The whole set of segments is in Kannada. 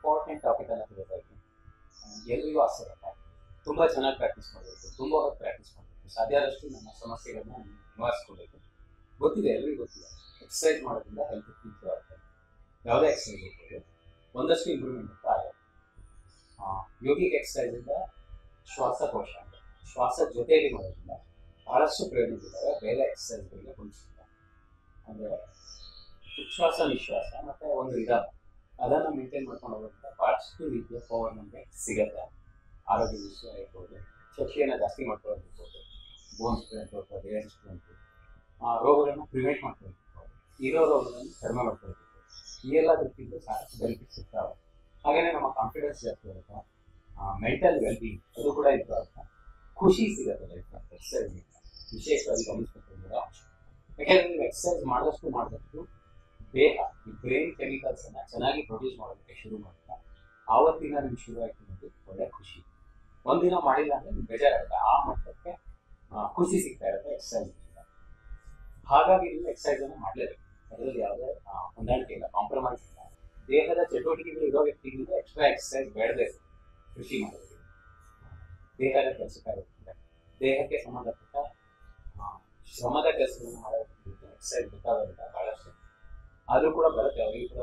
ಇಂಪಾರ್ಟೆಂಟ್ ಟಾಪಿಕ್ ಅನ್ನ ತಿಳಿತಾ ಇದ್ದೀನಿ. ಎಲ್ರಿಗೂ ಆಸೆ ಇರುತ್ತೆ, ತುಂಬ ಚೆನ್ನಾಗಿ ಪ್ರಾಕ್ಟೀಸ್ ಮಾಡಬೇಕು, ತುಂಬ ಹೊತ್ತು ಪ್ರಾಕ್ಟೀಸ್ ಮಾಡಬೇಕು, ಸಾಧ್ಯ ಆದಷ್ಟು ನಮ್ಮ ಸಮಸ್ಯೆಗಳನ್ನ ನಿವಾರಿಸ್ಕೋಬೇಕು. ಗೊತ್ತಿದೆ, ಎಲ್ರಿಗೂ ಗೊತ್ತಿದೆ, ಎಕ್ಸಸೈಸ್ ಮಾಡೋದ್ರಿಂದ ಹೆಲ್ತ್ ಇಂಪ್ರೂವ್ ಆಗುತ್ತೆ. ಯಾವುದೇ ಎಕ್ಸಸೈಸ್ ಇರ್ಬೋದು, ಒಂದಷ್ಟು ಇಂಪ್ರೂವ್ಮೆಂಟ್ ಅಂತ ಆಗುತ್ತೆ. ಯೋಗಿಕ್ ಎಕ್ಸಸೈಸ್ ಇಂದ ಶ್ವಾಸಕೋಶ, ಶ್ವಾಸ ಜೊತೆಯಲ್ಲಿ ಮಾಡೋದ್ರಿಂದ ಬಹಳಷ್ಟು ಪ್ರಯೋಜನಗಳಿದ್ದಾವೆ. ಬೇರೆ ಎಕ್ಸಸೈಸ್ಗಳಿಗೆ ಹೋಲಿಸಿಲ್ಲ. ಅಂದರೆ ಉಚ್ಛ್ವಾಸ ನಿಶ್ವಾಸ ಮತ್ತೆ ಒಂದು ವಿಧಾನ ಅದನ್ನು ಮೇಂಟೈನ್ ಮಾಡ್ಕೊಂಡು ಹೋಗೋದ್ರಿಂದ ಬಹಳಷ್ಟು ರೀತಿಯ ಪವರ್ ನಮಗೆ ಸಿಗುತ್ತೆ. ಆರೋಗ್ಯ ವಿಷಯ ಇರ್ಬೋದು, ಶಕ್ತಿಯನ್ನು ಜಾಸ್ತಿ ಮಾಡ್ಕೊಳ್ಳೋದಿರ್ಬೋದು, ಬೋನ್ ಸ್ಟ್ರೆಂತ್ ಅಥವಾ ದೇಹ ಸ್ಟ್ರೆಂತ್, ರೋಗಗಳನ್ನು ಪ್ರಿವೆಂಟ್ ಮಾಡ್ಕೊಳ್ಳೋದಿರ್ಬೋದು, ಇರೋ ರೋಗಗಳನ್ನು ಕಡಿಮೆ ಮಾಡ್ಕೊಳ್ಳೋದಿರ್ಬೋದು, ಈ ಎಲ್ಲ ದೃಷ್ಟಿಯಿಂದ ಸಾಕಷ್ಟು ಬೆನಿಫಿಟ್ಸ್ ಸಿಗ್ತಾವೆ. ಹಾಗೆಯೇ ನಮ್ಮ ಕಾನ್ಫಿಡೆನ್ಸ್ ಜಾಸ್ತಿ ಆಗುತ್ತೆ, ಮೆಂಟಲ್ ವೆಲ್ಬೀಯಿಂಗ್ ಅದು ಕೂಡ ಇಂಪ್ರೂವ್ ಆಗುತ್ತೆ, ಖುಷಿ ಸಿಗುತ್ತೆ ಲೈಫ್ ಎಕ್ಸಸೈಸ್ ವಿಶೇಷವಾಗಿ ಗಮನಿಸಬೇಕು ಅವಶ್ಯಕ. ಯಾಕೆಂದ್ರೆ ನೀವು ಎಕ್ಸಸೈಸ್ ಮಾಡಿದಷ್ಟು ದೇಹ ಈ ಬ್ರೈನ್ ಕೆಮಿಕಲ್ಸ್ ಅನ್ನ ಚೆನ್ನಾಗಿ ಪ್ರೊಡ್ಯೂಸ್ ಮಾಡೋದಕ್ಕೆ ಶುರು ಮಾಡುತ್ತಾ ಆವತ್ತಿನ ನಿಮ್ಗೆ ಶುರು ಆಯ್ತು ಅನ್ನೋದು ಒಳ್ಳೆ ಖುಷಿ. ಒಂದಿನ ಮಾಡಿಲ್ಲ ಅಂದ್ರೆ ನಿಮ್ಗೆ ಬೇಜಾರಾಗುತ್ತೆ, ಆ ಮಟ್ಟಕ್ಕೆ ಖುಷಿ ಸಿಗ್ತಾ ಇರುತ್ತೆ ಎಕ್ಸಸೈಸ್. ಹಾಗಾಗಿ ನೀವು ಎಕ್ಸಸೈಸ್ ಅನ್ನು ಮಾಡಲೇಬೇಕು, ಅದರಲ್ಲಿ ಯಾವುದೇ ಹೊಂದಾಣಿಕೆ ಇಲ್ಲ, ಕಾಂಪ್ರಮೈಸ್ ಇಲ್ಲ. ದೇಹದ ಚಟುವಟಿಕೆಗಳು ಇರೋ ವ್ಯಕ್ತಿಗಳಿಗೆ ಎಕ್ಸ್ಟ್ರಾ ಎಕ್ಸಸೈಸ್ ಬೇಡದೇ ಇರುತ್ತೆ. ಕೃಷಿ ಮಾಡೋದು ದೇಹದ ಕೆಲಸಕ್ಕಾಗುತ್ತೆ, ದೇಹಕ್ಕೆ ಸಂಬಂಧಪಟ್ಟ ಶ್ರಮದ ಕೆಲಸಗಳನ್ನು ಮಾಡೋದಕ್ಕೆ ಎಕ್ಸಸೈಸ್ ಬೇಕಾಗೋದಿಲ್ಲ ಬಹಳಷ್ಟು. ಆದರೂ ಕೂಡ ಬರುತ್ತೆ, ಅವರಿಗೆ ಕೂಡ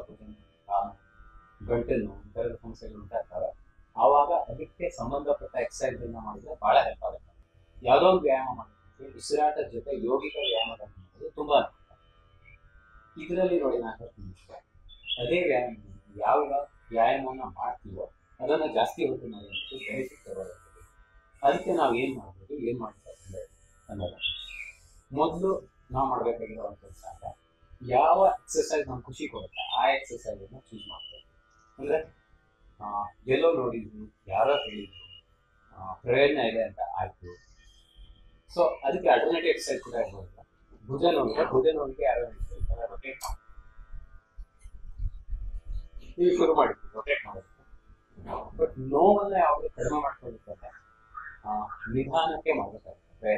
ಗಂಟಲು ಈ ಥರದ ಸಮಸ್ಯೆಗಳು ಉಂಟಾಗ್ತವೆ. ಆವಾಗ ಅದಕ್ಕೆ ಸಂಬಂಧಪಟ್ಟ ಎಕ್ಸಸೈಸ್ ಅನ್ನ ಮಾಡಿದ್ರೆ ಬಹಳ ಹೆಲ್ಪ್ ಆಗುತ್ತೆ. ಯಾವುದೋ ಒಂದು ವ್ಯಾಯಾಮ ಮಾಡೋದಕ್ಕೆ ಉಸಿರಾಟದ ಜೊತೆ ಯೋಗಿಕ ವ್ಯಾಯಾಮಗಳನ್ನು ಮಾಡೋದು ತುಂಬಾ ಅನುಕೂಲ. ಇದರಲ್ಲಿ ನೋಡಿ ನಾನು ಹೇಳ್ತೀನಿ, ಅದೇ ವ್ಯಾಯಾಮ ಯಾವ ವ್ಯಾಯಾಮವನ್ನು ಮಾಡ್ತೀವೋ ಅದನ್ನು ಜಾಸ್ತಿ ಹೊತ್ತು ನಾವು ಬೆನಿಫಿಟ್ ತಗೋಬೇಕು. ಅದಕ್ಕೆ ನಾವು ಏನು ಮಾಡ್ಬೋದು, ಏನು ಮಾಡ್ತಾರೆ ಅನ್ನೋದು ಮೊದಲು ನಾವು ಮಾಡಬೇಕಾಗಿರೋ ಕೆಲಸ ಅಂತ, ಯಾವ ಎಕ್ಸಸೈಸ್ ನಮ್ಗೆ ಖುಷಿ ಕೊಡುತ್ತೆ ಆ ಎಕ್ಸಸೈಸ್ ಅನ್ನು ಚೂಸ್ ಮಾಡ್ತೇವೆ. ಅಂದ್ರೆ ಎಲ್ಲೋ ನೋಡಿದ್ವಿ, ಯಾರೋ ಹೇಳಿದ್ರು, ಪ್ರಯೋಜನ ಇದೆ ಅಂತ ಆಯ್ತು. ಸೊ ಅದಕ್ಕೆ ಅಲ್ಟರ್ನೇಟಿವ್ ಎಕ್ಸಸೈಸ್ ಕೂಡ ಇರ್ಬೋದು. ಭುಜ ನೋವಿಗೆ ಯಾರೋ ಹೇಳ್ತಾರೆ ರೊಟೇಟ್ ಮಾಡಿ, ನೀವು ಶುರು ಮಾಡಿದ್ವಿ ರೊಟೇಟ್ ಮಾಡೋದಕ್ಕೆ. ಬಟ್ ನೋವನ್ನ ಯಾವಾಗ ಕಡಿಮೆ ಮಾಡ್ಕೊಳ್ತಾರೆ ನಿಧಾನಕ್ಕೆ ಮಾಡಬೇಕಾಗುತ್ತೆ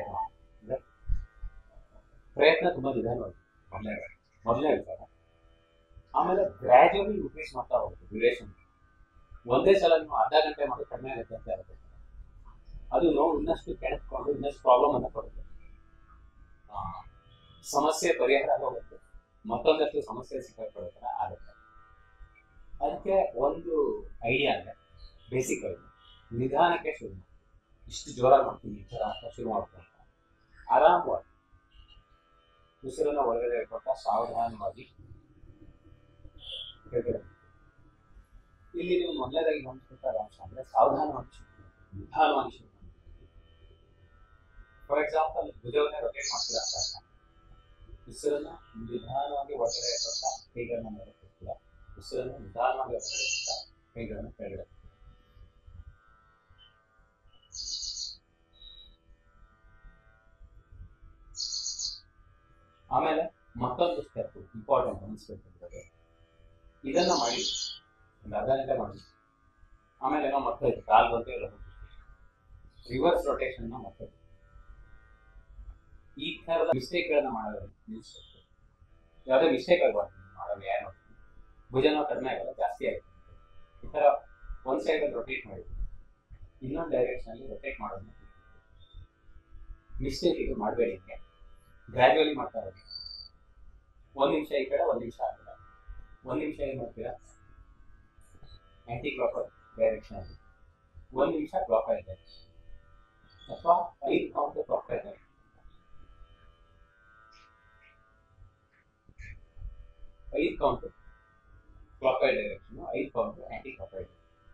ಪ್ರಯತ್ನ ತುಂಬಾ ನಿಧಾನವಾಗಿದೆ ಮೊದಲನೇ ವಿಚಾರ. ಆಮೇಲೆ ಗ್ರಾಜುಯಲಿ ಇನ್ಕ್ರೀಸ್ ಮಾಡ್ತಾ ಹೋಗುತ್ತೆ ಡ್ಯೂರೇಷನ್. ಒಂದೇ ಸಲ ನೀವು ಅರ್ಧ ಗಂಟೆ ಮಾಡಿ ಕಡಿಮೆ ಆಗುತ್ತೆ ಅಂತ ಇರುತ್ತೆ, ಅದು ನೋವು ಇನ್ನಷ್ಟು ಕೆಣಕೊಂಡು ಇನ್ನಷ್ಟು ಪ್ರಾಬ್ಲಮ್ ಅನ್ನ ಕೊಡುತ್ತೆ. ಸಮಸ್ಯೆ ಪರಿಹಾರ ಹೋಗುತ್ತೆ, ಮತ್ತೊಂದಷ್ಟು ಸಮಸ್ಯೆ ಸಿಕ್ಕಾಕೊಳ್ಳೋ ಥರ ಆಗುತ್ತೆ. ಅದಕ್ಕೆ ಒಂದು ಐಡಿಯಾ ಅಂದರೆ ಬೇಸಿಕ್ ಐಡಿಯಾ, ನಿಧಾನಕ್ಕೆ ಶುರು ಮಾಡಿ. ಇಷ್ಟು ಜೋರಾಗಿ ಮಾಡ್ತೀನಿ ಈ ಥರ ಅಂತ ಶುರು ಮಾಡ್ಕೊಂಡು ಆರಾಮವಾಗಿ ಉಸಿರನ್ನು ಒಳಗಡೆ ಹೇಳ್ಕೊಳ್ತಾ ಸಾವಧಾನವಾಗಿ ಇಲ್ಲಿ ನೀವು ಮೊದಲನೇದಾಗಿ ಗಮನಿಸ್ಬೇಕಾದ ಅಂಶ ಅಂದ್ರೆ ಸಾವಧಾನವಾಗಿ ನಿಧಾನವಾಗಿ ಶುರು ಮಾಡಿ. ಫಾರ್ ಎಕ್ಸಾಂಪಲ್ ಭುಜವನ್ನೇ ರೊಟೇಟ್ ಮಾಡ್ತೀರಾ ಅಂತ ಉಸಿರನ್ನ ನಿಧಾನವಾಗಿ ಒಳಗಡೆ ಹೇಳ್ಕೊಳ್ತಾ ಕೈಗಳನ್ನ ಮೇಲೆ ಕೊಡ್ತೀರಾ, ಉಸಿರನ್ನು ನಿಧಾನವಾಗಿ ಹೊರಗಡೆ ಹೇಳ್ತಾ ಕೈಗಳನ್ನು ಕೆಳಗಡೆ. ಆಮೇಲೆ ಮತ್ತೊಂದು ಸ್ಟೆಪ್ ಇಂಪಾರ್ಟೆಂಟ್ ಅನಿಸ್ಬೇಕಾದ್ರೆ ಇದನ್ನ ಮಾಡಿ ಒಂದು ಅರ್ಧ ಗಂಟೆ ಮಾಡಿ. ಆಮೇಲೆ ನಾವು ಮತ್ತೆ ಕಾಲ್ ಬಂತು ಎಲ್ಲ ರಿವರ್ಸ್ ರೊಟೇಷನ್ ಮತ್ತೆ ಈ ಥರದ ಮಿಸ್ಟೇಕ್ಗಳನ್ನ ಮಾಡೋದು ನಿಲ್ಲಿಸ್ಬೇಕು. ಯಾವುದೇ ಮಿಸ್ಟೇಕ್ ಆಗಬಾರ್ದು ಮಾಡೋದು. ಯಾರು ಭುಜನ ಕಡಿಮೆ ಆಗಲ್ಲ, ಜಾಸ್ತಿ ಆಗುತ್ತೆ. ಈ ಥರ ಒಂದು ಸೈಡಲ್ಲಿ ರೊಟೇಟ್ ಮಾಡಿ ಇನ್ನೊಂದು ಡೈರೆಕ್ಷನಲ್ಲಿ ರೊಟೇಟ್ ಮಾಡೋದನ್ನ ಮಿಸ್ಟೇಕ್ ಇದು ಮಾಡಬೇಡಿ. ಹಿಂಗೆ ಗ್ರ್ಯಾಜುವಲಿ ಮಾಡ್ತಾ ಹೋಗಿ. ಒಂದು ನಿಮಿಷ ಈ ಕಡೆ, ಒಂದು ನಿಮಿಷ ಆ ಕಡೆ. ಒಂದು ನಿಮಿಷ ಏನು ಮಾಡ್ತೀರಾ ಆಂಟಿ ಕ್ಲಾಕ್ ಡೈರೆಕ್ಷನ್, ಒಂದು ನಿಮಿಷ ಕ್ಲಾಕ್ ವೈಸ್ ಡೈರೆಕ್ಷನ್, ಅಥವಾ 5 count clockwise direction, 5 count clockwise direction, 5 count anti clockwise.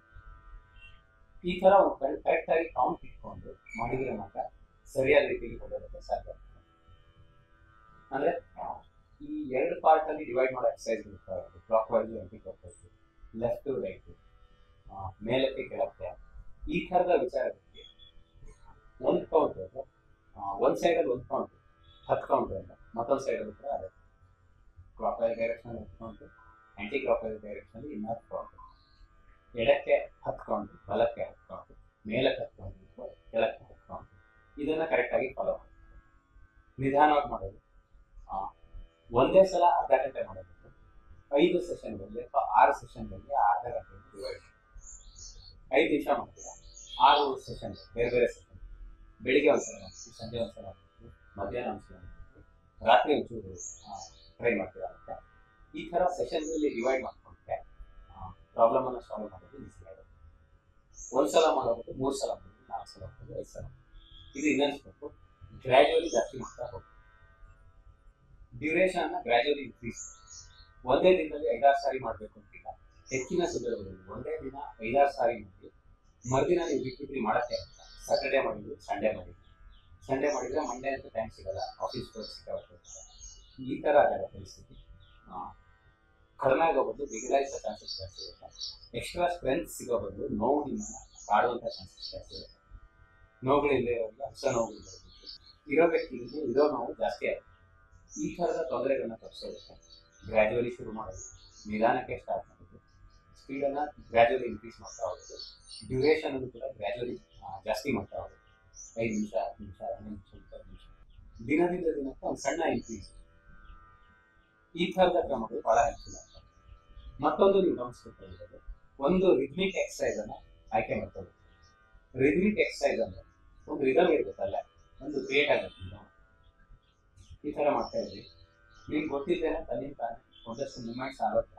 ಈ ತರ ಒಂದು ಕರೆಕ್ಟ್ ಆಗಿ ಕೌಂಟ್ ಇಟ್ಕೊಂಡು ಮಾಡಿದ್ರೆ ಮಾತ್ರ ಸರಿಯಾದ ರೀತಿಯಲ್ಲಿ ಹೋಗೋದಕ್ಕೆ ಸಾಧ್ಯ. ಅಂದ್ರೆ ಈ ಎರಡು ಪಾರ್ಟ್ ಅಲ್ಲಿ ಡಿವೈಡ್ ಮಾಡೋ ಎಕ್ಸಸೈಸ್ ಇರ್ತಾರೆ, clockwise anti clockwise, left right, ಮೇಲಕ್ಕೆ ಕೆಳಕ್ಕೆ. ಈ ಥರದ ವಿಚಾರಕ್ಕೆ ಒಂದು ಕೌಂಟ್ ಒಂದು ಸೈಡಲ್ಲಿ ಒಂದು ಕೌಂಟ್ 10 ಕೌಂಟ್ ಅಂತ, ಮತ್ತೊಂದು ಸೈಡಲ್ಲಿ ಕೂಡ ಅದೇ clockwise direction 10 count, anti clockwise direction 10 count. ಎಡಕ್ಕೆ 10 ಕೌಂಟ್, ಬಲಕ್ಕೆ 10 ಕೌಂಟ್, ಮೇಲಕ್ಕೆ 10 ಕೌಂಟ್, ಕೆಳಕ್ಕೆ 10 ಕೌಂಟ್. ಇದನ್ನ ಕರೆಕ್ಟಾಗಿ ಫಾಲೋ ಮಾಡಿ ನಿಧಾನವಾಗಿ ಮಾಡೋದು. ಒಂದೇ ಸಲ ಅರ್ಧ ಗಂಟೆ ಮಾಡೋದಕ್ಕೆ 5 ಸೆಷನ್ಗಳಲ್ಲಿ ಅಥವಾ 6 ಸೆಷನ್ಗಳಲ್ಲಿ ಅರ್ಧ ಗಂಟೆ ಡಿವೈಡ್ 5 ನಿಮಿಷ ಮಾಡ್ತೀರಾ, 6 ಸೆಷನ್ ಬೇರೆ ಬೇರೆ ಸೆಷನ್. ಬೆಳಿಗ್ಗೆ ಒಂದ್ಸಲ ಮಾಡ್ತೀವಿ, ಸಂಜೆ ಒಂದ್ಸಲ ಮಾಡ್ತೀವಿ, ಮಧ್ಯಾಹ್ನ ಒಂದ್ಸಲ ಮಾಡ್ತೀವಿ, ರಾತ್ರಿ ಒಂಚೂರು ಟ್ರೈ ಮಾಡ್ತೀರಾ ಅಂತ. ಈ ಥರ ಸೆಷನ್ಗಳಲ್ಲಿ ಡಿವೈಡ್ ಮಾಡ್ಕೊಂಡ್ರೆ ಪ್ರಾಬ್ಲಮನ್ನು ಸಾಲ್ವ್ ಮಾಡೋದು ಈಸಿ ಆಗುತ್ತೆ. ಒಂದ್ಸಲ ಮಾಡೋದು 3 ಸಲ ಮಾಡೋದು, 4 ಸಲ ಮಾಡೋದು, 5 ಸಲ ಮಾಡೋದು. ಇದು ಇನ್ನೊಂದು ಗ್ರ್ಯಾಜುವಲಿ ಜಾಸ್ತಿ ಮಾಡ್ತಾ ಹೋಗ್ತೀವಿ. ಡ್ಯೂರೇಷನ್ನ ಗ್ರ್ಯಾಜುವಲಿ ಇನ್ಕ್ರೀಸ್. ಒಂದೇ ದಿನದಲ್ಲಿ 5-6 ಸಾರಿ ಮಾಡಬೇಕು ಅಂತಿಲ್ಲ. ಹೆಚ್ಚಿನ ಸಂದರ್ಭದಲ್ಲಿ ಒಂದೇ ದಿನ 5-6 ಸಾರಿ ಮಾಡಿ ಮರುದಿನ ನೀವು ಬಿಟ್ಟು ಮಾಡಕ್ಕೆ ಅಂತ ಸ್ಯಾಟರ್ಡೇ ಮಾಡಿದ್ರು, ಸಂಡೇ ಮಾಡಿದ್ರೆ ಮಂಡೇ ಅಂತ ಟೈಮ್ ಸಿಗಲ್ಲ, ಆಫೀಸ್ ಸಿಕ್ಕಾಗುತ್ತೆ. ಈ ಥರ ಆಗಲ್ಲ ಪರಿಸ್ಥಿತಿ. ಕಡಿಮೆ ಆಗೋ ಬದಲು ಬಿಗಡಾಯಿಸೋ ಚಾನ್ಸಸ್ ಜಾಸ್ತಿ ಇರುತ್ತೆ. ಎಕ್ಸ್ಟ್ರಾ ಸ್ಟ್ರೆಂತ್ ಸಿಗೋ ಬದಲು ನೋವು ನಿಮ್ಮನ್ನು ಕಾಡುವಂಥ ಚಾನ್ಸಸ್ ಜಾಸ್ತಿ ಇರುತ್ತೆ. ನೋವುಗಳಿಲ್ಲದೆ ಇರೋಲ್ಲ, ಹೊಸ ನೋವುಗಳಿದೆ ಇರೋ ವ್ಯಕ್ತಿಗಳಿಗೆ ಇರೋ ನೋವು ಜಾಸ್ತಿ ಆಗುತ್ತೆ. ಈ ಥರದ ತೊಂದರೆಗಳನ್ನ ತಪ್ಪಿಸೋದಕ್ಕೆ ಗ್ರ್ಯಾಜುವಲಿ ಶುರು ಮಾಡೋದು, ನಿಧಾನಕ್ಕೆ ಸ್ಟಾರ್ಟ್ ಮಾಡೋದು, ಸ್ಪೀಡನ್ನು ಗ್ರ್ಯಾಜುವಲಿ ಇನ್ಕ್ರೀಸ್ ಮಾಡ್ತಾ ಹೋಗೋದು, ಡ್ಯೂರೇಷನ್ ಅನ್ನು ಕೂಡ ಗ್ರ್ಯಾಜುವಲಿ ಜಾಸ್ತಿ ಮಾಡ್ತಾ ಹೋಗೋದು. 5 ನಿಮಿಷ, 10 ನಿಮಿಷ, 15 ನಿಮಿಷ, 20 ನಿಮಿಷ, ದಿನದಿಂದ ದಿನಕ್ಕೆ ಒಂದು ಸಣ್ಣ ಇನ್ಕ್ರೀಸ್. ಈ ಥರದ ಕ್ರಮಗಳು ಭಾಳ ಹೆಲ್ಪ್ಫುಲ್ ಆಗ್ತವೆ. ಮತ್ತೊಂದು ನೀವು ಗಮನಿಸ್ಬೇಕಾಗಿರೋದು, ಒಂದು ರಿದ್ಮಿಕ್ ಎಕ್ಸಸೈಸ್ ಅನ್ನು ಆಯ್ಕೆ ಮಾಡ್ಕೊಳ್ಳಿ. ರಿದ್ಮಿಕ್ ಎಕ್ಸಸೈಸ್ ಅಂದ್ರೆ ಒಂದು ರಿದಮ್ ಇರ್ಬೇಕಲ್ಲ, ಒಂದು ಕ್ರಿಯೇಟ್ ಆಗುತ್ತೆ. ಈ ಥರ ಮಾಡ್ತಾ ಇದ್ವಿ. ನಿಮ್ಗೆ ಗೊತ್ತಿದ್ದೇನೆ ತನ್ನಿಂದ ತಾನೆ ಒಂದಷ್ಟು ಮೂಮೆಂಟ್ಸ್ ಆಗೋತ್ರ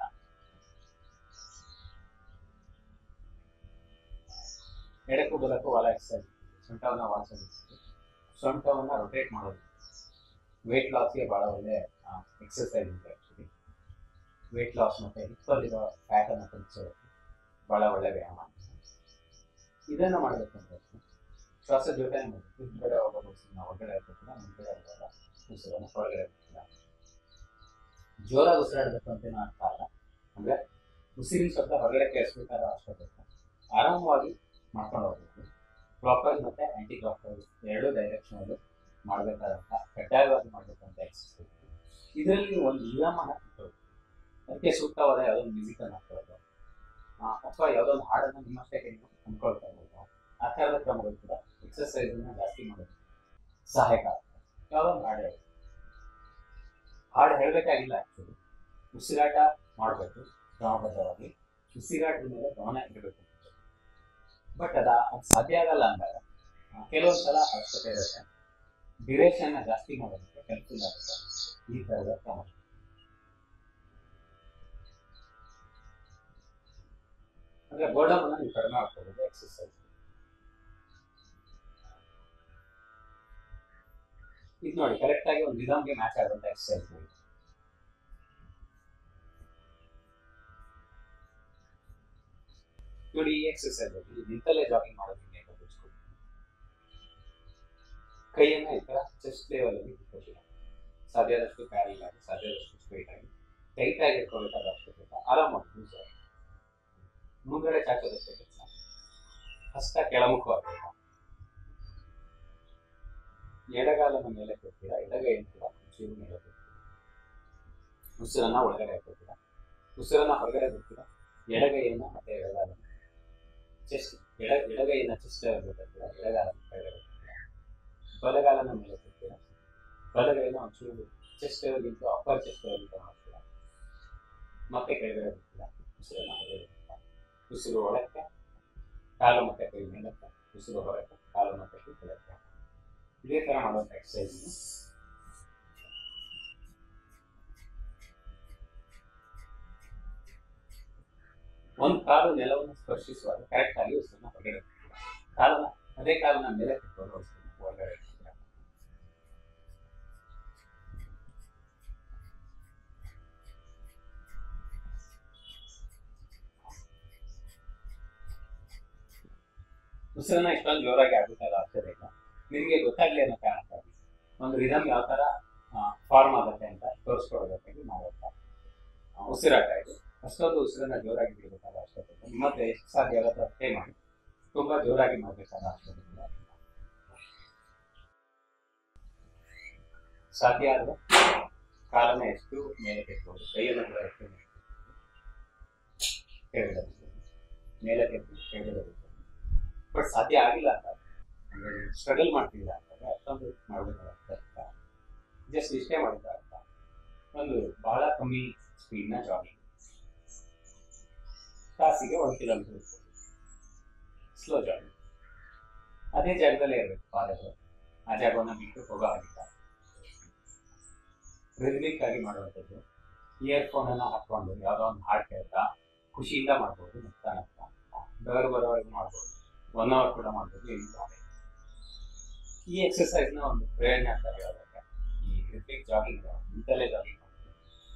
ಎಡಕ್ಕೂ ಬಲಕ್ಕೂ ವಾಲ ಎಕ್ಸಸೈಸ್, ಸೊಂಟವನ್ನು ವಾಲ್ಸೋದು, ಸೊಂಟವನ್ನು ರೊಟೇಟ್ ಮಾಡೋದು ವೇಟ್ ಲಾಸ್ಗೆ ಭಾಳ ಒಳ್ಳೆ ಎಕ್ಸಸೈಸ್ ಇದೆ. ಆ್ಯಕ್ಚುಲಿ ವೇಟ್ ಲಾಸ್ ಮತ್ತು ಹಿಪ್ಪಲ್ಲಿರೋ ಫ್ಯಾಟನ್ನು ತಗ್ಗಿಸೋದಕ್ಕೆ ಭಾಳ ಒಳ್ಳೆ ವ್ಯಾಯಾಮ. ಇದನ್ನು ಮಾಡಬೇಕಂದ್ರೆ ಶ್ವಾಸ ಜೋಟನೆ ಮಾಡಬೇಕು. ಹಿಂದ್ಗಡೆ ಹೋಗೋದು ನಾವು ಹೊರಗಡೆ ಇರ್ಬೇಕಿಲ್ಲ, ಮುಂದ್ಗಡೆ ಹೋಗೋಲ್ಲ, ಉಸಿರನ್ನು ಹೊರಗಡೆ ಇರ್ಬೇಕಿಲ್ಲ. ಜೋರಾಗಿ ಉಸಿರಾಡಬೇಕು ಅಂತೇನೂ ಅರ್ಥ ಅಲ್ಲ. ಅಂದರೆ ಉಸಿರಿನ ಶಬ್ದ ಹೊರಗಡೆ ಕೇಳಿಸ್ಬೇಕಾದ ಅವಶ್ಯಕತೆ ಆರಾಮವಾಗಿ ಮಾಡ್ಕೊಂಡು ಹೋಗ್ಬೇಕು. ಕ್ಲಾಕ್ ವೈಸ್ ಮತ್ತು ಆ್ಯಂಟಿ ಕ್ಲಾಕ್ ವೈಸ್ ಎರಡೂ ಡೈರೆಕ್ಷನಲ್ಲಿ ಮಾಡಬೇಕಾದಂಥ ಕಡ್ಡಾಯವಾಗಿ ಮಾಡಬೇಕಂತ ಎಕ್ಸಸೈಸ್. ಇದರಲ್ಲಿ ಒಂದು ನಿಯಮನ ಇಟ್ಕೊಳ್ಳೋದು, ಅದಕ್ಕೆ ಸೂಕ್ತವಾದ ಯಾವುದೋ ಒಂದು ಮ್ಯೂಸಿಕನ್ನು ಹಾಕೊಳ್ಳೋದು ಅಥವಾ ಯಾವುದೋ ಒಂದು ಹಾಡನ್ನು ನಿಮ್ಮಷ್ಟಕ್ಕೆ ನೀವು ಅಂದ್ಕೊಳ್ತಾ ಇರ್ಬೋದು. ಆ ಥರದ ಕ್ರಮಗಳು ಕೂಡ ಎಕ್ಸಸೈಸನ್ನು ಜಾಸ್ತಿ ಮಾಡೋದು ಸಹಾಯಕ ಆಗ್ತದೆ. ಯಾವುದೋ ಒಂದು ಹಾಡು ಹೇಳಬೇಕಾಗಿಲ್ಲ. ಆ್ಯಕ್ಚುಲಿ ಉಸಿರಾಟ ಮಾಡಬೇಕು ಕ್ರಮಬದ್ಧವಾಗಿ, ಉಸಿರಾಟದ ಮೇಲೆ ಗಮನ ಇರಬೇಕು. ಬಟ್ ಅದು ಸಾಧ್ಯ ಆಗಲ್ಲ ಅಂದಾಗ ಕೆಲವೊಂದು ಸಲ ಅವಶ್ಯಕತೆ ಇರುತ್ತೆ. ಡ್ಯೂರೇಷನ್ನ ಜಾಸ್ತಿ ಮಾಡೋದಕ್ಕೆ ಹೆಲ್ಪ್ಫುಲ್ ಆಗುತ್ತೆ ಈ ಥರದ ಕ್ರಮ. ಅಂದರೆ ಬೋರ್ಡಮನ್ನು ನೀವು ಕಡಿಮೆ ಮಾಡ್ಕೋಬೋದು ಎಕ್ಸಸೈಸ್. ಇದು ನೋಡಿ, ಕರೆಕ್ಟಾಗಿ ಒಂದು ರಿದಮ್ಗೆ ಮ್ಯಾಚ್ ಆಗುವಂಥ ಎಕ್ಸಸೈಸ್ ನೋಡಿ. ನೋಡಿ ಈ ಎಕ್ಸಸೈಸ್ ಅಲ್ಲಿ ನಿಂತಲ್ಲೇ ಜಾಗಿಂಗ್ ಮಾಡೋದಕ್ಕೆ ತೋರಿಸ್ಕೊಡಿ. ಕೈಯನ್ನು ಈ ಥರ ಚೆಸ್ಟ್ ಲೆವೆಲಲ್ಲಿ ಇಟ್ಕೊಳ್ತೀವಿ. ಸಾಧ್ಯದಷ್ಟು ಪ್ಯಾರಿಂಗ್ ಆಗಿ, ಸಾಧ್ಯದಷ್ಟು ಸ್ಟ್ರೈಟ್ ಆಗಿ, ಟೈಟ್ ಆಗಿ ಇಟ್ಕೊಳ್ಬೇಕಾದ ಅವಶ್ಯಕತೆ ಆರಾಮಾಗಿ ಯೂಸ್ ಆಗಿ. ಮುಂದ್ಗಡೆ ಚಾಚೋದಷ್ಟೇ ಕೆಲಸ. ಹಸ್ತ ಕೆಳಮುಖವಾಗಬೇಕು. ಎಡಗಾಲನ ಮೇಲೆ ಕೊಡ್ತೀರಾ, ಎಡಗೈಯನ್ನು ಕೂಡ ಚೂರು ಮೇಲೆ ಕೊಡ್ತೀರಾ. ಉಸಿರನ್ನ ಒಳಗಡೆ ಹಾಕೋತೀರಾ, ಉಸಿರನ್ನ ಹೊರಗಡೆ ಬಿಡ್ತೀರಾ. ಎಡಗೈಯನ್ನು ಮತ್ತೆ ಎಡಗಾಲನ ಚೆಸ್ಟ್ ಎಡಗೈಯನ್ನು ಚೆಸ್ಟ್ ಬೇಕಾಗ್ತೀರಾ, ಎಡಗಾಲನ ಕೆಳಗಡೆ ಕೊಡ್ತೀರಾ. ಬಲಗಾಲನ ಮೇಲೆ ಕೊಡ್ತೀರಾ, ಬಲಗೈನ ಒಂಚೂರು ಚೆಸ್ಟ್ ಗಿಂತ ಅಪ್ಪರ್ ಚೆಸ್ಟ್ ಮಾಡ್ತೀರಾ. ಮತ್ತೆ ಕೆಳಗಡೆ ಬಿಡ್ತೀರಾ, ಉಸಿರನ್ನ ಹೊರಗಡೆ ಬಿಡ್ತೀರಾ. ಉಸಿರು ಒಳಕ್ಕೆ, ಕಾಲು ಮತ್ತೆ ಕೈ ಮೇಲಕ್ಕೆ, ಉಸಿರು ಹೊರಕ್ಕೆ, ಕಾಲು ಮತ್ತೆ ಕೈ ಕೆಳಕ್ಕೆ. ಇದೇ ಥರ ಮಾಡುವಂಥ ಎಕ್ಸಸೈಸ್. ಒಂದು ಕಾಲು ನೆಲವನ್ನು ಸ್ಪರ್ಶಿಸುವಾಗ ಕರೆಕ್ಟ್ ಆಗಿ ಉಸಿರನ್ನ ಹೊರಗಡೆ ಬಿಡ್ತೀರಾ. ಅದೇ ಕಾಲನ್ನ ಮೇಲೆ ಇಟ್ಕೊಂಡು ಉಸಿರನ್ನ ಹೊರಗಡೆ ಬಿಡ್ತೀರಾ. ಉಸಿರನ್ನ ಇಷ್ಟೊಂದು ಜೋರಾಗಿ ಆಗುತ್ತಲ್ಲ ಆಗ್ತದೆ ಇಲ್ಲ, ನಿಮಗೆ ಗೊತ್ತಾಗ್ಲಿ ಅನ್ನೋ ಕಾರಣಕ್ಕಾಗಿ ಒಂದು ರಿದಮ್ ಯಾವ ಥರ ಫಾರ್ಮ್ ಆಗುತ್ತೆ ಅಂತ ತೋರಿಸ್ಕೊಡೋದಕ್ಕಾಗಿ ಮಾಡುವಂಥ ಉಸಿರಾಟ ಇದು. ಅಷ್ಟೊಂದು ಉಸಿರನ್ನ ಜೋರಾಗಿ ಬಿಡಬೇಕಾದ ಅವಶ್ಯಕತೆ ಮತ್ತೆ ಎಷ್ಟು ಸಾಧ್ಯ ಆಗುತ್ತೆ ಅಷ್ಟೇ ಮಾಡಿ. ತುಂಬ ಜೋರಾಗಿ ಮಾಡಬೇಕಾದ ಅವಶ್ಯಕತೆ ಸಾಧ್ಯ ಆದರೆ ಕಾಲನ್ನ ಎಷ್ಟು ಮೇಲೆ ಕೆತ್ತಬಹುದು, ಕೈಯನ್ನು ಕೂಡ ಎಷ್ಟು ಕೆಳಗಡೆ ಮೇಲೆ ಕೆತ್ತಿ ಕೆಳಗಡೆ. ಬಟ್ ಸಾಧ್ಯ ಆಗಿಲ್ಲ ಅಂತ ಸ್ಟ್ರಗಲ್ ಮಾಡ್ತಿಲ್ಲ ಅಂತಂದ್ರೆ ಅಷ್ಟೊಂದು ಮಾಡಬೇಕಾಗುತ್ತೆ. ಜಸ್ಟ್ ಇಷ್ಟೇ ಮಾಡಬೇಕಾಗ್ತ ಒಂದು ಬಹಳ ಕಮ್ಮಿ ಸ್ಪೀಡ್ನ ಜಾಗಿಂಗ್, ತಾಸಿಗೆ 1 ಕಿಲೋಮೀಟರ್. Slow jogging. ಅದೇ ಜಾಗದಲ್ಲೇ ಇರಬೇಕು ಪಾದಗಳು, ಆ ಜಾಗವನ್ನು ಬಿಟ್ಟು ಹೋಗೋ ಹಾಗಿಲ್ಲ. ರಿದಮಿಕ್ ಆಗಿ ಮಾಡುವಂಥದ್ದು. ಇಯರ್ಫೋನ್ ಅನ್ನ ಹಾಕೊಂಡು ಯಾವುದೋ ಒಂದು ಹಾಡು ಕೇಳ್ತಾ ಖುಷಿಯಿಂದ ಮಾಡ್ಬೋದು, ನಗ್ತಾ ನಗ್ತಾ ಬೆವರು ಬರೋವರೆಗೂ ಮಾಡ್ಬೋದು, 1 hour ಕೂಡ ಮಾಡ್ಬೋದು. ಈ ಎಕ್ಸರ್ಸೈಸ್ನ ಒಂದು ಪ್ರೇರಣೆ ಅಂತ ಹೇಳೋದಕ್ಕೆ ಈ ರಿದಮಿಕ್ ಜಾಗಿಂಗ್ ಇಂತಲೇ ಜಾಗಿಂಗ್ ಮಾಡೋದು.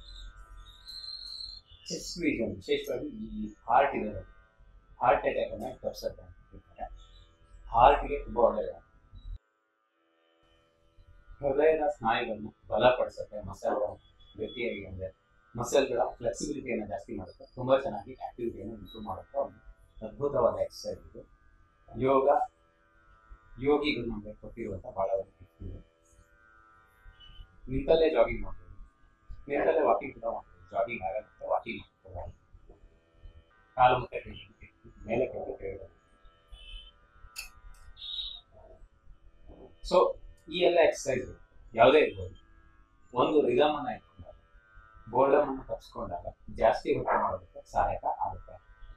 ಚೆಸ್ಟ್ ರೀಜನ್ ವಿಶೇಷವಾಗಿ ಈ ಹಾರ್ಟ್ ಇದೆ, ಹಾರ್ಟ್ ಅಟ್ಯಾಕ್ ಅನ್ನ ತಪ್ಪಿಸುತ್ತೆ ಅಂತ ಹೇಳ್ತಾರೆ. ಹಾರ್ಟ್ಗೆ ತುಂಬಾ ಒಳ್ಳೆಯದು. ಹೃದಯದ ಸ್ನಾಯುಗಳನ್ನು ಬಲಪಡಿಸುತ್ತೆ, ಮಸಲ್ ಗಟ್ಟಿಯಾಗಿ ಅಂದರೆ ಮಸಲ್ಗಳ ಫ್ಲೆಕ್ಸಿಬಿಲಿಟಿಯನ್ನು ಜಾಸ್ತಿ ಮಾಡುತ್ತೆ, ತುಂಬಾ ಚೆನ್ನಾಗಿ ಆಕ್ಟಿವಿಟಿಯನ್ನು ಇಂಪ್ರೂವ್ ಮಾಡುತ್ತೆ. ಒಂದು ಅದ್ಭುತವಾದ ಎಕ್ಸರ್ಸೈಸ್ ಇದು. ಯೋಗಿಗಳು ನಮಗೆ ಕೊಟ್ಟಿರುವಂಥ ಬಹಳ ಒಂದು ನಿಂತಲ್ಲೇ ಜಾಗಿಂಗ್ ಮಾಡ್ಬೋದು, ನಿಂತಲ್ಲೇ ವಾಕಿಂಗ್ ಕೂಡ ಮಾಡ್ಬೋದು. ಜಾಗಿಂಗ್ ಆಗತ್ತೆ, ವಾಕಿಂಗ್ ಮಾಡ್ಬೋದು. ಕಾಲು ಮುಟ್ಟೆ ಮೇಲೆ ಕೆಳಗೆ. ಸೊ ಈ ಎಲ್ಲ ಎಕ್ಸರ್ಸೈಸ್ ಯಾವುದೇ ಇರ್ಬೋದು, ಒಂದು ರಿದಮ್ ಅನ್ನ ಇಟ್ಕೊಂಡಾಗ, ಬೋರ್ಡಮ್ ಅನ್ನು ತಪ್ಪಿಸ್ಕೊಂಡಾಗ ಜಾಸ್ತಿ ಹೊತ್ತು ಮಾಡೋದಕ್ಕೆ ಸಹಾಯಕ ಆಗುತ್ತೆ.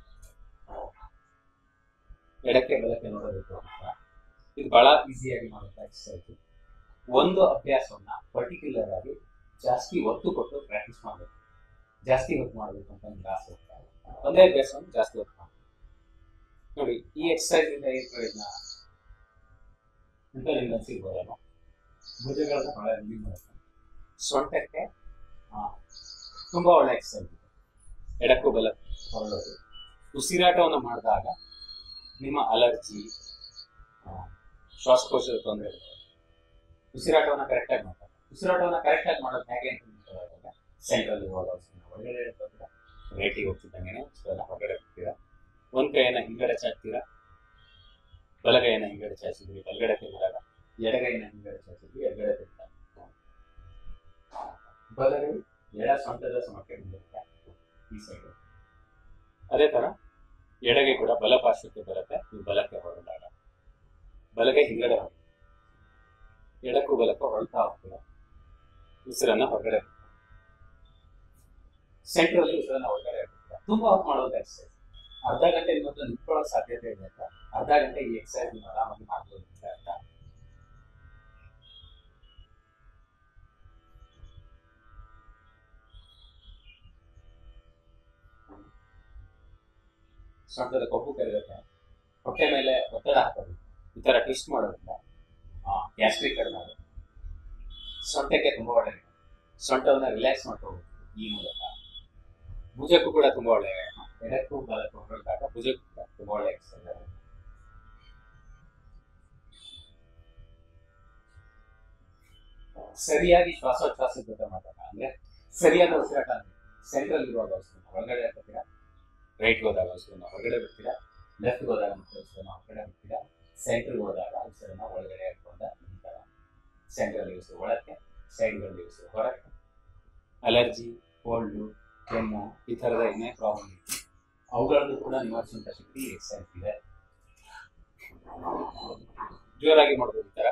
ಎಡಕ್ಕೆ ಬಲಕ್ಕೆ ನೋಡೋದಕ್ಕೆ ಇದು ಬಹಳ ಈಸಿಯಾಗಿ ಮಾಡುವಂಥ ಎಕ್ಸರ್ಸೈಸ್. ಒಂದು ಅಭ್ಯಾಸವನ್ನ ಪರ್ಟಿಕ್ಯುಲರ್ ಆಗಿ ಜಾಸ್ತಿ ಒತ್ತು ಕೊಟ್ಟು ಪ್ರಾಕ್ಟೀಸ್ ಮಾಡಬೇಕು. ಜಾಸ್ತಿ ಹೊತ್ತು ಮಾಡಬೇಕು ಅಂತ ನಿಮ್ಗೆ ಆಸೆ ಇರುತ್ತೆ, ಒಂದೇ ಅಭ್ಯಾಸವನ್ನು ಜಾಸ್ತಿ ಹೊತ್ತು ಮಾಡಬೇಕು. ನೋಡಿ, ಈ ಎಕ್ಸರ್ಸೈಸ್ ಇಂದ ಏನು ಪ್ರಯೋಜನ ಅಂತ ನಿಮ್ಗೆ ಅನ್ಸಿರ್ಬೋದಲ್ಲ. ಭುಜಗಳನ್ನ ಬಹಳ ರಿಲೀವ್ ಮಾಡುತ್ತೆ. ಸೊಂಟಕ್ಕೆ ತುಂಬಾ ಒಳ್ಳೆ ಎಕ್ಸರ್ಸೈಸ್ ಇದೆ. ಎಡಕ್ಕೂ ಬಲ ಹೊರಡೋದು. ಉಸಿರಾಟವನ್ನು ಮಾಡಿದಾಗ ನಿಮ್ಮ ಅಲರ್ಜಿ, ಶ್ವಾಸಕೋಶದ ತೊಂದರೆ, ಉಸಿರಾಟವನ್ನು ಕರೆಕ್ಟಾಗಿ ಮಾಡ್ತಾರೆ. ಉಸಿರಾಟವನ್ನು ಕರೆಕ್ಟಾಗಿ ಮಾಡೋದು ಹೇಗೆ ಅಂತ ಹೇಳಿದಾಗ, ಸೆಂಟ್ರಲ್ ಇರುವಾಗ ಒಳಗಡೆ ಇರ್ತದೆ, ರೇಟಿಗೆ ಹೋಗ್ತಿದ್ದಂಗೆ ಉಸಿರನ್ನ ಹೊರಗಡೆ ಹೋಗ್ತೀರಾ. ಒಂದ್ ಕೈಯನ್ನ ಹಿಂಗಡೆ ಚಾಚ್ತೀರಾ, ಬಲಗೈಯನ್ನ ಹಿಂಗಡೆ ಚಾಚಿದ್ವಿ, ಬಲಗಡೆ ತೆಗೆದಾಗ ಎಡಗೈನ ಹಿಂಗಡೆ ಚಾಚಿದ್ವಿ, ಎಡಗಡೆ ತೆಗೆದಾಗ ಬಲಗೈ ಎಡ ಸೊಂಟದ ಸಮಕ್ಕೆ ಬಂದಿರುತ್ತೆ ಈ ಸೈಡ್. ಅದೇ ತರ ಎಡಗೈ ಕೂಡ ಬಲ ಪಾರ್ಶ್ವಕ್ಕೆ ಬರುತ್ತೆ. ನೀವು ಬಲಕ್ಕೆ ಹೊರಡಾಗ ಬಲಗೈ ಹಿಂಗಡೆ ಹೋಗಿ ಎಡಕ್ಕೂ ಬಲಕ್ಕೂ ಹೊರಡ್ತಾ ಹೋಗ್ತೀರ. ಉಸಿರನ್ನ ಹೊರಗಡೆ ಸೆಂಟ್ರಲ್ಲಿ ಉಸಿರನ್ನ ಹೊರಗಡೆ ಹೋಗ್ತೀರ. ತುಂಬಾ ಹೊತ್ತು ಮಾಡೋದು ಎಕ್ಸರ್ಸೈಸ್. ಅರ್ಧ ಗಂಟೆ ಮೊದಲು ನಿಂತ್ಕೊಳ್ಳೋ ಸಾಧ್ಯತೆ ಇದೆ ಅಂತ ಅರ್ಧ ಗಂಟೆ ಈ ಎಕ್ಸರ್ಸೈಸ್ ನೀವು ಆರಾಮಾಗಿ ಮಾಡ್ಬೋದು ಅಂತ ಅರ್ಥ. ಸೊಂಟದ ಕೊಬ್ಬು ಕರಗುತ್ತೆ, ಹೊಟ್ಟೆ ಮೇಲೆ ಒತ್ತಡ ಹಾಕೋದು, ಈ ತರ ಟ್ವಿಸ್ಟ್ ಮಾಡೋದ್ರಿಂದ ಗ್ಯಾಸ್ಟ್ರಿಕ್ ಕಡಿಮೆ ಆಗುತ್ತೆ. ಸೊಂಟಕ್ಕೆ ತುಂಬಾ ಒಳ್ಳೆಯದು. ಸೊಂಟವನ್ನ ರಿಲ್ಯಾಕ್ಸ್ ಮಾಡ್ಕೋಬಹುದು ಈ ಮೂಲಕ. ಭುಜಕ್ಕೂ ಕೂಡ ತುಂಬಾ ಒಳ್ಳೆಯ, ಎಡಕ್ಕೂ ಬಲಕ್ಕೂ ಹೊರಟಾಗ ಭುಜಕ್ಕೂ ಕೂಡ ತುಂಬಾ ಒಳ್ಳೆಯ ಎಕ್ಸರ್ಸೈಸ್ ಆಗುತ್ತೆ. ಸರಿಯಾಗಿ ಶ್ವಾಸೋಚ್ಛ್ವಾಸದ ಜೊತೆ ಮಾಡಿದಾಗ, ಅಂದ್ರೆ ಸರಿಯಾದ ಉಸಿರಾಟ, ಸೆಂಟ್ರಲ್ ಇರುವಾಗ ಉಸಿರನ್ನ ಒಳಗಡೆ ಹಾಕ್ತೀರಾ, ರೈಟ್ಗೆ ಹೋದಾಗ ಉಸಿರನ್ನ ಹೊರಗಡೆ ಬಿಡ್ತೀರಾ, ಲೆಫ್ಟ್ಗೆ ಹೋದಾಗ ಮತ್ತೆ ಉಸಿರನ್ನ ಹೊರಗಡೆ ಬಿಡ್ತೀರಾ, ಸೆಂಟ್ರಿಗೆ ಹೋದಾಗ ಉಸಿರನ್ನ ಒಳಗಡೆ ಹಾಕೊಂಡ ನಂತರ ಸೆಂಟ್ರಲ್ಲಿ ಉಸಿರು ಒಳಕ್ಕೆ, ಸೈಡ್ಗಳಲ್ಲಿ ಉಸಿರು ಹೊರಕ್ಕೆ. ಅಲರ್ಜಿ, ಕೋಲ್ಡು, ಕೆಮ್ಮು ಈ ಥರದ ಏನೇ ಪ್ರಾಬ್ಲಮ್ ಇತ್ತು ಅವುಗಳನ್ನು ಕೂಡ ನಿವಾರಿಸುವಂಥ ಶಕ್ತಿ ಎಕ್ಸರ್ಸೈಸ್ ಇದೆ. ಜೋರಾಗಿ ಮಾಡ್ಬೋದು ಈ ಥರ.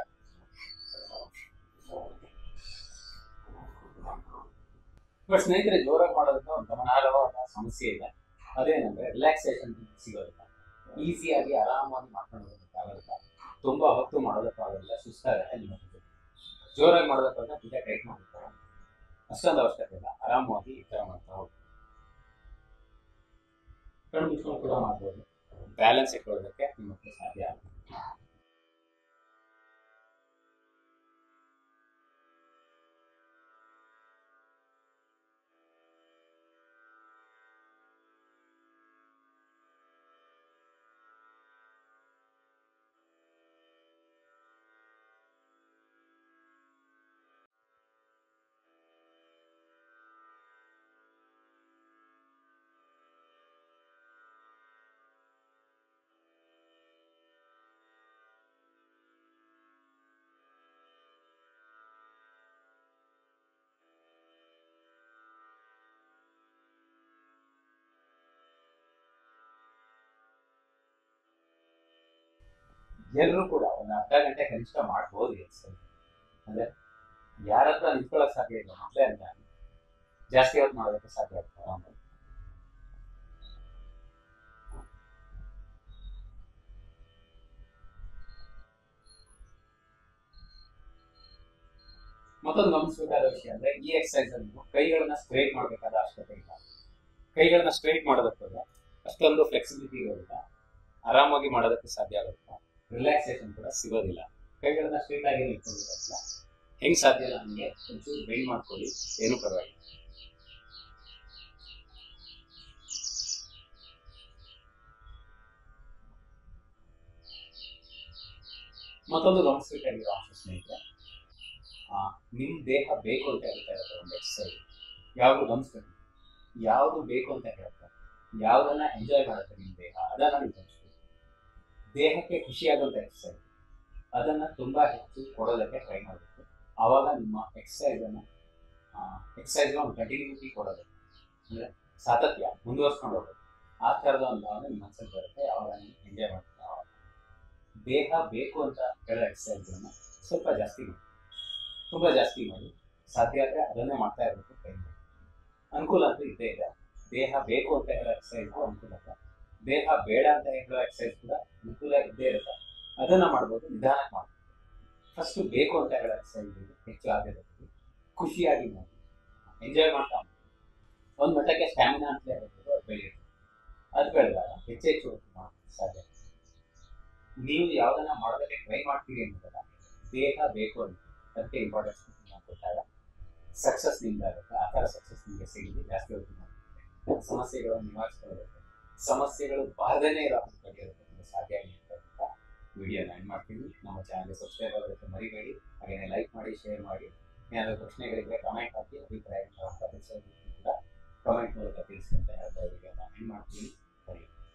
ಬಟ್ ಸ್ನೇಹಿತರೆ, ಜೋರಾಗಿ ಮಾಡೋದ್ರಿಂದ ಒಂದು ಗಮನಾರ್ಹವಾದ ಸಮಸ್ಯೆ ಇದೆ. ಅದೇನಂದ್ರೆ ರಿಲ್ಯಾಕ್ಸೇಷನ್ ಸಿಗೋದಿಲ್ಲ. ಈಸಿಯಾಗಿ ಆರಾಮಾಗಿ ಮಾಡ್ಕೊಂಡು ಹೋಗೋದಕ್ಕಾಗಲ್ಲ, ತುಂಬಾ ಹೊತ್ತು ಮಾಡೋದಕ್ಕಾಗಲ್ಲ, ಸುಸ್ತಾಗುತ್ತೆ. ನಿಮ್ಮ ಜೋರಾಗಿ ಮಾಡೋದಕ್ಕಾಗ ಭುಜ ಟೈಟ್ ಮಾಡ್ತಾರೆ, ಅಷ್ಟೊಂದು ಅವಶ್ಯಕತೆ ಇಲ್ಲ. ಆರಾಮವಾಗಿ ಈ ತರ ಮಾಡ್ತಾ ಹೋಗಿ ಕಣ್ಣು ಮುಚ್ಕೊಂಡು ಕೂಡ ಮಾಡ್ಬೋದು. ಬ್ಯಾಲೆನ್ಸ್ ಇಟ್ಕೊಳ್ಳೋದಕ್ಕೆ ನಿಮಗೆ ಸಾಧ್ಯ ಆಗುತ್ತೆ. ಎಲ್ಲರೂ ಕೂಡ ಒಂದು ಅರ್ಧ ಗಂಟೆ ಕನಿಷ್ಠ ಮಾಡ್ಬೋದು ಎಕ್ಸರ್ಸೈಸ್. ಅಂದ್ರೆ ಯಾರ ಹತ್ರ ನಿಂತ್ಕೊಳ್ಳೋಕೆ ಸಾಧ್ಯ ಇಲ್ಲ ಮೊದಲೇ ಅಂತ ಜಾಸ್ತಿ ಹೊತ್ತು ಮಾಡೋದಕ್ಕೆ ಸಾಧ್ಯ ಆಗ್ತದೆ ಆರಾಮಾಗಿ. ಮತ್ತೊಂದು ಗಮನಿಸಬೇಕಾದ ವಿಷಯ ಅಂದ್ರೆ ಈ ಎಕ್ಸರ್ಸೈಸ್ ಅಲ್ಲಿ ನೀವು ಕೈಗಳನ್ನ ಸ್ಟ್ರೈಟ್ ಮಾಡಬೇಕಾದ ಅವಶ್ಯಕತೆ ಇಲ್ಲ. ಕೈಗಳನ್ನ ಸ್ಟ್ರೈಟ್ ಮಾಡೋದಕ್ಕೆ ಅಷ್ಟೊಂದು ಫ್ಲೆಕ್ಸಿಬಿಲಿಟಿ ಇರೋದಿಲ್ಲ, ಆರಾಮಾಗಿ ಮಾಡೋದಕ್ಕೆ ಸಾಧ್ಯ ಆಗುತ್ತಾ, ರಿಲ್ಯಾಕ್ಸೇಷನ್ ಕೂಡ ಸಿಗೋದಿಲ್ಲ. ಕೈಗಳನ್ನ ಸ್ಟ್ರೈಟ್ ಆಗಿ ಇಟ್ಕೊಂಡಿರೋದಿಲ್ಲ. ಹೆಂಗ್ ಸಾಧ್ಯ ಇಲ್ಲ ನನಗೆ ಒಂಚೂರು ಬೆಂಡ್ ಮಾಡ್ಕೊಳ್ಳಿ, ಏನು ಪರವಾಗಿಲ್ಲ. ಮತ್ತೊಂದು ಗಮನಿಸಬೇಕಾಗಿರೋ ಅಂಶ ಸ್ನೇಹಿತರೆ, ನಿಮ್ ದೇಹ ಬೇಕು ಅಂತ ಹೇಳ್ತಾ ಇರುತ್ತೆ ಒಂದು ಎಕ್ಸರ್ಸೈಸ್. ಯಾವ್ದು ಗಮನಿಸ್ಬೇಕು, ಯಾವ್ದು ಬೇಕು ಅಂತ ಹೇಳ್ತಾರೆ, ಯಾವ್ದನ್ನ ಎಂಜಾಯ್ ಮಾಡುತ್ತೆ ನಿಮ್ ದೇಹ, ಅದನ್ನ ನೀವು ಗಮನಿಸ್ಬೇಕು. ದೇಹಕ್ಕೆ ಖುಷಿಯಾಗುವಂತ ಎಕ್ಸರ್ಸೈಸ್ ಅದನ್ನ ತುಂಬಾ ಹೆಚ್ಚು ಕೊಡೋದಕ್ಕೆ ಟ್ರೈ ಮಾಡಬೇಕು. ಆವಾಗ ನಿಮ್ಮ ಎಕ್ಸರ್ಸೈಸ್ ಒಂದು ಕಂಟಿನ್ಯೂಟಿ ಕೊಡೋದು, ಅಂದ್ರೆ ಸಾತತ್ಯ ಮುಂದುವರ್ಸ್ಕೊಂಡು ಹೋಗೋದು. ಆ ಥರದ ಒಂದು ಭಾವನೆ ನಿಮ್ಮ ಮನಸ್ಸಲ್ಲಿ ಬರುತ್ತೆ. ಯಾವಾಗ ನೀವು ಎಂಜಾಯ್ ಮಾಡ್ತೀವಿ. ದೇಹ ಬೇಕು ಅಂತ ಹೇಳೋ ಎಕ್ಸರ್ಸೈಸ್ಗಳನ್ನ ಸ್ವಲ್ಪ ಜಾಸ್ತಿ ಮಾಡಿ, ತುಂಬ ಜಾಸ್ತಿ ಮಾಡಿ. ಸಾಧ್ಯ ಆದರೆ ಅದನ್ನೇ ಮಾಡ್ತಾ ಇರಬೇಕು. ಟ್ರೈ ಮಾಡಿ. ಅನುಕೂಲ ಅಂತೂ ಇದ್ದೇ ಇದೆ. ದೇಹ ಬೇಕು ಅಂತ ಹೇಳೋ ಎಕ್ಸರ್ಸೈಸ್ಗೂ ಅನುಕೂಲ ಇದೆ, ದೇಹ ಬೇಡ ಅಂತ ಹೇಳೋ ಎಕ್ಸರ್ಸೈಸ್ ಕೂಡ ಅನುಕೂಲ ಇದ್ದೇ ಇರುತ್ತೆ. ಅದನ್ನ ಮಾಡ್ಬೋದು, ನಿಧಾನಕ್ಕೆ ಮಾಡ್ಬೋದು. ಫಸ್ಟ್ ಬೇಕು ಅಂತ ಹೇಳೋ ಎಕ್ಸರ್ಸೈಸ್ ಹೆಚ್ಚು ಆದ್ಯತೆ ಕೊಡಿ, ಖುಷಿಯಾಗಿ ಮಾಡಿ, ಎಂಜಾಯ್ ಮಾಡ್ತಾ ಮಾಡಿ. ಒಂದು ಮಟ್ಟಕ್ಕೆ ಸ್ಟ್ಯಾಮಿನಾ ಅಂತ ಹೇಳ್ಬೋದು, ಅದು ಬೆಳೆಯುತ್ತೆ. ಅದು ಬೆಳೆದಾಗ ಹೆಚ್ಚೆಚ್ಚು ಮಾಡೋದು ಸಾಧ್ಯ. ನೀವು ಯಾವುದನ್ನ ಮಾಡೋದಕ್ಕೆ ಟ್ರೈ ಮಾಡ್ತೀರಿ ಅನ್ನೋದಲ್ಲ, ದೇಹ ಬೇಕು ಅಂತ ಅದಕ್ಕೆ ಇಂಪಾರ್ಟೆನ್ಸ್ ಕೊಟ್ಟಾಗ ಸಕ್ಸಸ್ ನಿಮ್ದಾಗುತ್ತೆ. ಆ ಥರ ಸಕ್ಸಸ್ ನಿಮಗೆ ಸಿಗಲಿ, ಜಾಸ್ತಿ ಹೊತ್ತು ಮಾಡುತ್ತೆ, ಸಮಸ್ಯೆಗಳನ್ನು ನಿವಾರಿಸ್ಕೊಳ್ಳೋದಕ್ಕೆ, ಸಮಸ್ಯೆಗಳು ಬಾರದೇನೆ ಇರೋ ಬಗೆಹರಿಯೋದಕ್ಕೆ ನಿಮಗೆ ಸಾಧ್ಯ ಆಗುತ್ತೆ ಅಂತ ವಿಡಿಯೋನ ಎಂಡ್ ಮಾಡ್ತೀವಿ. ನಮ್ಮ ಚಾನಲ್ಗೆ ಸಬ್ಸ್ಕ್ರೈಬ್ ಆಗೋದಕ್ಕೆ ಮರಿಬೇಡಿ. ಹಾಗೆಯೇ ಲೈಕ್ ಮಾಡಿ, ಶೇರ್ ಮಾಡಿ. ಏನಾದರೂ ಪ್ರಶ್ನೆಗಳಿದ್ರೆ ಕಮೆಂಟ್ ಹಾಕಿ, ಅಭಿಪ್ರಾಯ ಕೂಡ ಕಮೆಂಟ್ ಮೂಲಕ ತಿಳಿಸಿ ಅಂತ ಹೇಳ್ತಾ ವಿಡಿಯೋನ ಎಂಡ್ ಮಾಡ್ತೀವಿ.